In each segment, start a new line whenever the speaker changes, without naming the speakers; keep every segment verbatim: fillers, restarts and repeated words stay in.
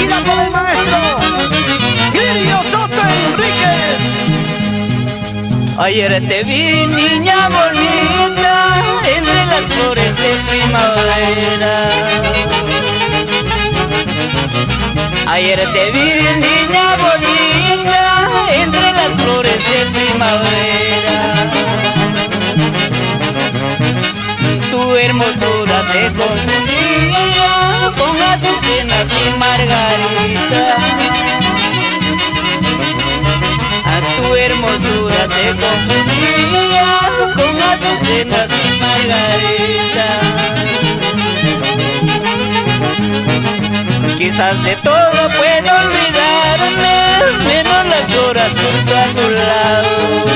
dirigida por el maestro Guillo Soto Enríquez.
Ayer te vi, niña bonita, entre las flores de primavera. Ayer te vi, niña bonita, entre las flores de primavera. Tu hermosura se confundía con azucenas y margaritas. Tu hermosura se confundía con azucenas y margaritas. Quizás de todo puedo olvidarme, menos las horas junto a tu lado.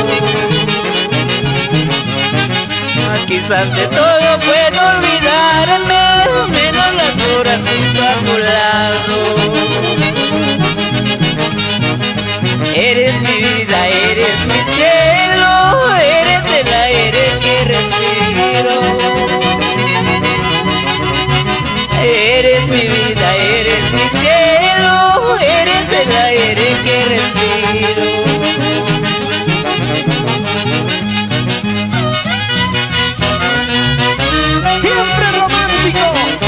Quizás de todo puedo olvidarme, menos las horas junto a tu lado. Eres mi vida, eres mi cielo, eres el aire que respiro. Eres mi vida, eres mi cielo, eres el aire que respiro.
Siempre romántico,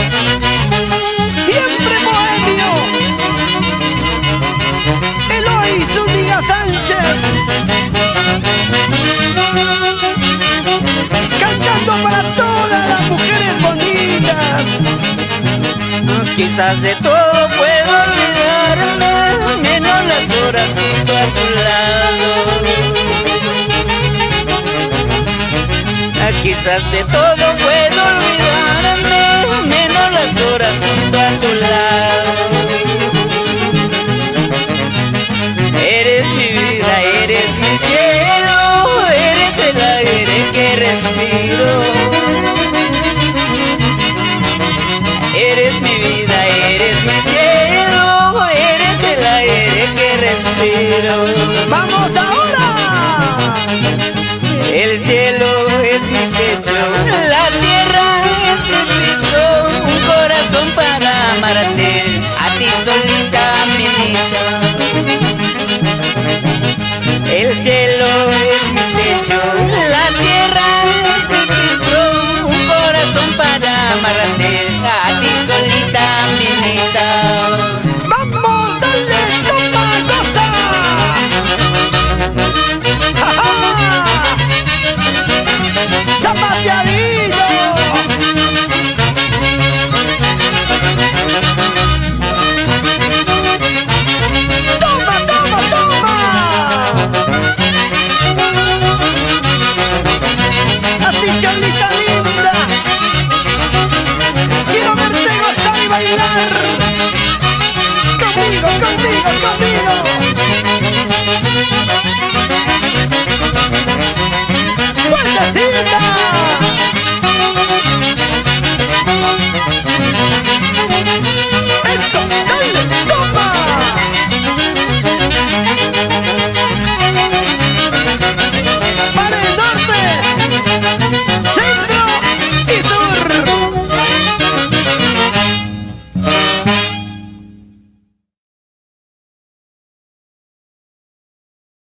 siempre bohemio, Eloy Zúñiga Sánchez, cantando para todas las mujeres bonitas.
Quizás de todo puedo olvidarme, menos las horas junto a tu lado. Quizás de todo puedo olvidarme, menos las horas junto a tu lado. Eres mi vida, eres mi cielo, eres el aire que respiro. Eres mi vida, eres mi cielo, eres el aire que respiro.
Vamos a